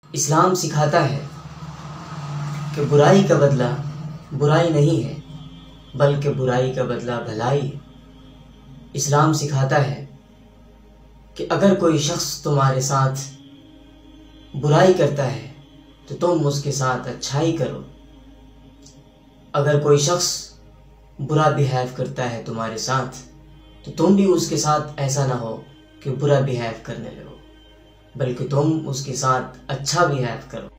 इस्लाम सिखाता है कि बुराई का बदला बुराई नहीं है, बल्कि बुराई का बदला भलाई है। इस्लाम सिखाता है कि अगर कोई शख्स तुम्हारे साथ बुराई करता है तो तुम उसके साथ अच्छाई करो। अगर कोई शख्स बुरा बिहेव करता है तुम्हारे साथ तो तुम भी उसके साथ ऐसा ना हो कि बुरा बिहेव करने लगो, बल्कि तुम उसके साथ अच्छा बिहेव करो।